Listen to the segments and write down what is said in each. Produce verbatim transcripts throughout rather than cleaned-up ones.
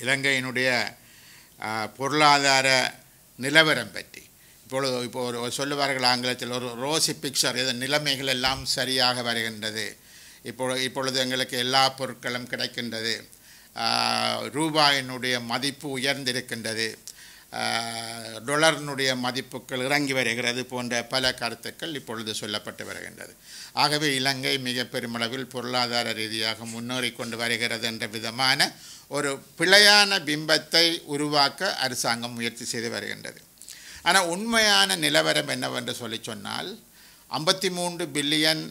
இலங்கையினுடைய பொருளாதார நிலவரம் பற்றி இப்பொழுது இப்போ ஒரு சொல்லுவார்கள் ஆங்கிலத்தில் ஒரு ரோசி பிக்சர், இது நிலைமைகள் எல்லாம் சரியாக வருகின்றது, இப்பொழுது இப்பொழுது எங்களுக்கு எல்லா பொருட்களும் கிடைக்கின்றது, ரூபாயினுடைய மதிப்பு உயர்ந்திருக்கின்றது, டொலரினுடைய மதிப்புகள் இறங்கி வருகிறது போன்ற பல கருத்துக்கள் இப்பொழுது சொல்லப்பட்டு வருகின்றது. ஆகவே இலங்கை மிக பெருமளவில் பொருளாதார ரீதியாக முன்னேறி கொண்டு வருகிறது என்ற விதமான ஒரு பிழையான பிம்பத்தை உருவாக்க அரசாங்கம் முயற்சி செய்து வருகின்றது. ஆனால் உண்மையான நிலவரம் என்னவென்று சொல்லி சொன்னால் ஐம்பத்தி மூன்று பில்லியன்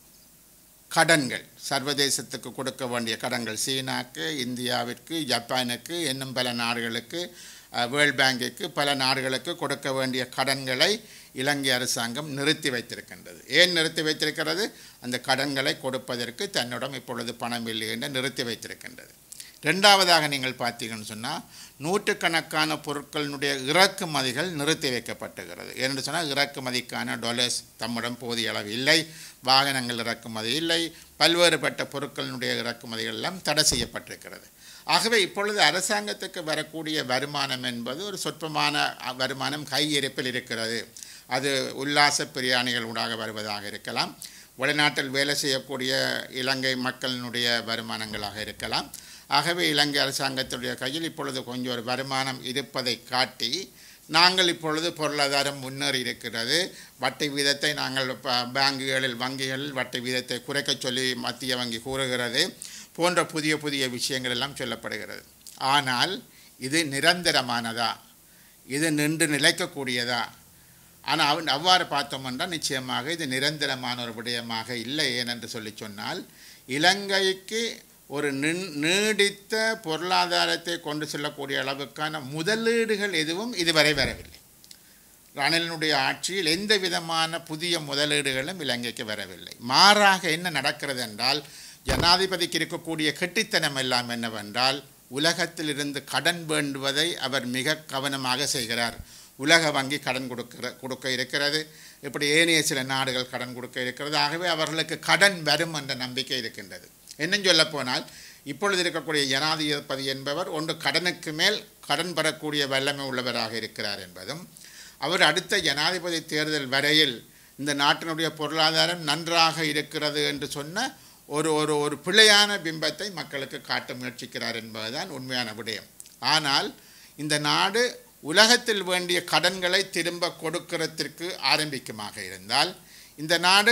கடன்கள், சர்வதேசத்துக்கு கொடுக்க வேண்டிய கடன்கள், சீனாக்கு, இந்தியாவிற்கு, ஜப்பானுக்கு, இன்னும் பல நாடுகளுக்கு, வேர்ல்ட் பேங்குக்கு, பல நாடுகளுக்கு கொடுக்க வேண்டிய கடன்களை இலங்கை அரசாங்கம் நிறுத்தி வைத்திருக்கின்றது. ஏன் நிறுத்தி வைத்திருக்கிறது? அந்த கடன்களை கொடுப்பதற்கு தன்னிடம் இப்பொழுது பணம் இல்லை என்று நிறுத்தி வைத்திருக்கின்றது. ரெண்டாவதாக நீங்கள் பார்த்தீங்கன்னு சொன்னால் நூற்றுக்கணக்கான பொருட்களினுடைய இறக்குமதிகள் நிறுத்தி வைக்கப்பட்டுகிறது. ஏன்னு சொன்னால் இறக்குமதிக்கான டாலர்ஸ் தம்மிடம் போதிய அளவு இல்லை, வாகனங்கள் இறக்குமதி இல்லை, பல்வேறுபட்ட பொருட்களினுடைய இறக்குமதிகள் எல்லாம் தடை செய்யப்பட்டிருக்கிறது. ஆகவே இப்பொழுது அரசாங்கத்துக்கு வரக்கூடிய வருமானம் என்பது ஒரு சொற்பமான வருமானம் கையிருப்பில் இருக்கிறது. அது உல்லாச பிரியாணிகள் ஊடாக வருவதாக இருக்கலாம், வெளிநாட்டில் வேலை செய்யக்கூடிய இலங்கை மக்களினுடைய வருமானங்களாக இருக்கலாம். ஆகவே இலங்கை அரசாங்கத்துடைய கையில் இப்பொழுது கொஞ்சம் ஒரு வருமானம் இருப்பதை காட்டி நாங்கள் இப்பொழுது பொருளாதாரம் முன்னேறி இருக்கிறது, வட்டி வீதத்தை நாங்கள் பேங்குகளில் வங்கிகளில் வட்டி வீதத்தை குறைக்க சொல்லி மத்திய வங்கி கூறுகிறது போன்ற புதிய புதிய விஷயங்கள் எல்லாம் சொல்லப்படுகிறது. ஆனால் இது நிரந்தரமானதா, இது நின்று நிலைக்கக்கூடியதா? ஆனால் அவன் அவ்வாறு பார்த்தோம் என்றால் நிச்சயமாக இது நிரந்தரமான ஒரு விடயமாக இல்லை. ஏனென்று சொல்லி சொன்னால் இலங்கைக்கு ஒரு நீடித்த பொருளாதாரத்தை கொண்டு செல்லக்கூடிய அளவுக்கான முதலீடுகள் எதுவும் இதுவரை வரவில்லை. ரணிலினுடைய ஆட்சியில் எந்த விதமான புதிய முதலீடுகளும் இலங்கைக்கு வரவில்லை. மாறாக என்ன நடக்கிறது என்றால் ஜனாதிபதிக்கு இருக்கக்கூடிய கெட்டித்தனம் எல்லாம் என்னவென்றால் உலகத்தில் இருந்து கடன் வேண்டுவதை அவர் மிக கவனமாக செய்கிறார். உலக வங்கி கடன் கொடுக்கிற கொடுக்க இருக்கிறது, இப்படி ஏனைய சில நாடுகள் கடன் கொடுக்க இருக்கிறது. ஆகவே அவர்களுக்கு கடன் வரும் என்ற நம்பிக்கை இருக்கின்றது. என்னும் சொல்லப்போனால் இப்பொழுது இருக்கக்கூடிய ஜனாதிபதி என்பவர் ஒன்று கடனுக்கு மேல் கடன் பெறக்கூடிய வல்லமை உள்ளவராக இருக்கிறார் என்பதும், அவர் அடுத்த ஜனாதிபதி தேர்தல் வரையில் இந்த நாட்டினுடைய பொருளாதாரம் நன்றாக இருக்கிறது என்று சொன்ன ஒரு ஒரு ஒரு பிழையான பிம்பத்தை மக்களுக்கு காட்ட முயற்சிக்கிறார் என்பதுதான் உண்மையான விடயம். ஆனால் இந்த நாடு உலகத்தில் வேண்டிய கடன்களை திரும்ப கொடுக்கிறதற்கு ஆரம்பிக்குமாக இருந்தால் இந்த நாடு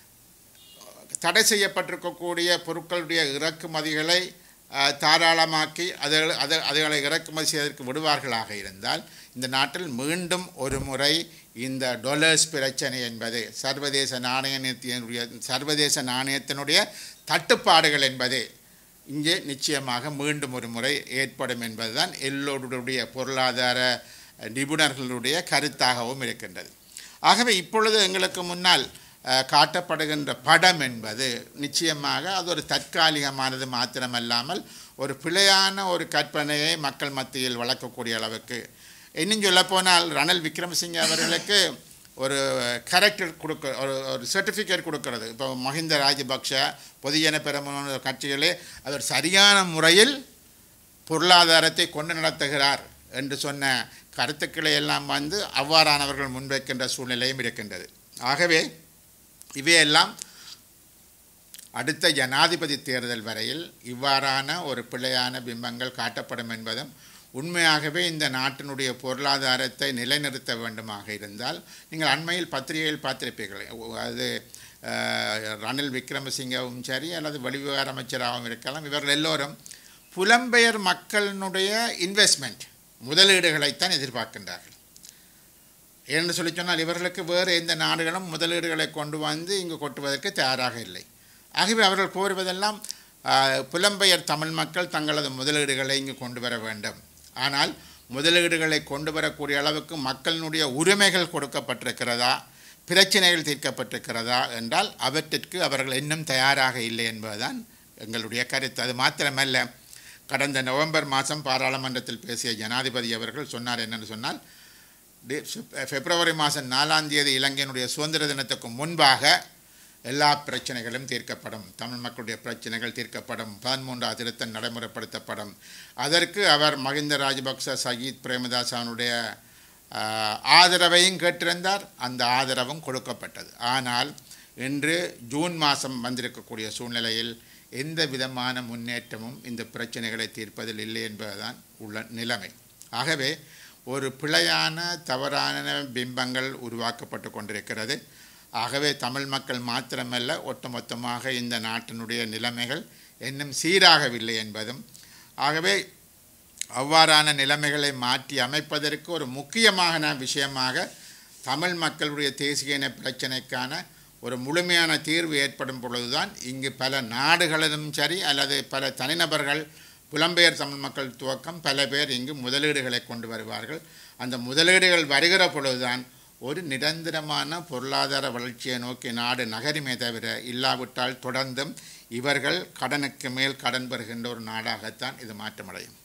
தடை செய்யப்பட்டிருக்கக்கூடிய பொருட்களுடைய இறக்குமதிகளை தாராளமாக்கி அதை அதை அதுகளை இறக்குமதி செய்வதற்கு விடுவார்களாக இருந்தால் இந்த நாட்டில் மீண்டும் ஒரு முறை இந்த டொலர்ஸ் பிரச்சனை என்பது சர்வதேச நாணயத்தினுடைய சர்வதேச நாணயத்தினுடைய தட்டுப்பாடுகள் என்பது இங்கே நிச்சயமாக மீண்டும் ஒரு முறை ஏற்படும் என்பதுதான் எல்லோருடைய பொருளாதார நிபுணர்களுடைய கருத்தாகவும் இருக்கின்றது. ஆகவே இப்பொழுது எங்களுக்கு முன்னால் காட்டப்படுகின்ற படம் என்பது நிச்சயமாக அது ஒரு தற்காலிகமானது மாத்திரமல்லாமல் ஒரு பிழையான ஒரு கற்பனையை மக்கள் மத்தியில் வளர்க்கக்கூடிய அளவுக்கு, இன்னும் சொல்லப்போனால் ரணில் விக்ரமசிங்கே அவர்களுக்கு ஒரு கேரக்டர் கொடுக்க ஒரு ஒரு சர்டிஃபிகேட் கொடுக்கிறது. இப்போ மஹிந்த ராஜபக்ஷ பொதுஜன பெரமுன கட்சிகளே அவர் சரியான முறையில் பொருளாதாரத்தை கொண்டு நடத்துகிறார் என்று சொன்ன கருத்துக்களை எல்லாம் வந்து அவ்வாறானவர்கள் முன்வைக்கின்ற சூழ்நிலையும் இருக்கின்றது. ஆகவே இவையெல்லாம் அடுத்த ஜனாதிபதி தேர்தல் வரையில் இவ்வாறான ஒரு பிழையான பிம்பங்கள் காட்டப்படும் என்பதும், உண்மையாகவே இந்த நாட்டினுடைய பொருளாதாரத்தை நிலைநிறுத்த வேண்டுமாக இருந்தால் நீங்கள் அண்மையில் பத்திரிகையில் பார்த்திருப்பீர்கள். அது ரணில் விக்ரமசிங்கவும் சரி அல்லது வெளிவிவகார அமைச்சராகவும் இருக்கலாம், இவர்கள் எல்லோரும் புலம்பெயர் மக்களினுடைய இன்வெஸ்ட்மெண்ட் முதலீடுகளைத்தான் எதிர்பார்க்கின்றார்கள். என்று சொல்லி சொன்னால் இவர்களுக்கு வேறு எந்த நாடுகளும் முதலீடுகளை கொண்டு வந்து இங்கு கொட்டுவதற்கு தயாராக இல்லை. ஆகவே அவர்கள் கோருவதெல்லாம் புலம்பெயர் தமிழ் மக்கள் தங்களது முதலீடுகளை இங்கு கொண்டு வர வேண்டும். ஆனால் முதலீடுகளை கொண்டு வரக்கூடிய அளவுக்கு மக்களினுடைய உரிமைகள் கொடுக்கப்பட்டிருக்கிறதா, பிரச்சனைகள் தீர்க்கப்பட்டிருக்கிறதா என்றால் அவற்றிற்கு அவர்கள் இன்னும் தயாராக இல்லை என்பதுதான் எங்களுடைய கருத்து. அது மாத்திரமல்ல, கடந்த நவம்பர் மாதம் பாராளுமன்றத்தில் பேசிய ஜனாதிபதி அவர்கள் சொன்னார் என்னென்னு சொன்னால், பிப்ரவரி மாதம் நாலாம் தேதி இலங்கையினுடைய சுதந்திர தினத்துக்கு முன்பாக எல்லா பிரச்சனைகளும் தீர்க்கப்படும், தமிழ் மக்களுடைய பிரச்சனைகள் தீர்க்கப்படும், பதிமூன்றாவது திருத்தம் நடைமுறைப்படுத்தப்படும். அதற்கு அவர் மஹிந்த ராஜபக்ச சஜித் பிரேமதாசனுடைய ஆதரவையும் கேட்டிருந்தார். அந்த ஆதரவும் கொடுக்கப்பட்டது. ஆனால் இன்று ஜூன் மாதம் வந்திருக்கக்கூடிய சூழ்நிலையில் எந்த விதமான முன்னேற்றமும் இந்த பிரச்சனைகளை தீர்ப்பதில் இல்லை என்பதுதான் உள்ள நிலைமை. ஆகவே ஒரு பிழையான தவறான பிம்பங்கள் உருவாக்கப்பட்டு கொண்டிருக்கிறது. ஆகவே தமிழ் மக்கள் மாத்திரமல்ல, ஒட்டுமொத்தமாக இந்த நாட்டினுடைய நிலைமைகள் இன்னும் சீராகவில்லை என்பதும், ஆகவே அவ்வாறான நிலைமைகளை மாற்றி அமைப்பதற்கு ஒரு முக்கியமான விஷயமாக தமிழ் மக்களுடைய தேசிய இன பிரச்சனைக்கான ஒரு முழுமையான தீர்வு ஏற்படும் பொழுதுதான் இங்கு பல நாடுகளிலும் சரி அல்லது பல தனிநபர்கள் புலம்பெயர் தமிழ் மக்கள் துவக்கம் பல பேர் இங்கு முதலீடுகளை கொண்டு வருவார்கள். அந்த முதலீடுகள் வருகிற பொழுதுதான் ஒரு நிரந்தரமான பொருளாதார வளர்ச்சியை நோக்கி நாடு நகருமே தவிர, இல்லாவிட்டால் தொடர்ந்தும் இவர்கள் கடனுக்கு மேல் கடன் பெறுகின்ற ஒரு நாடாகத்தான் இது மாற்றமடையும்.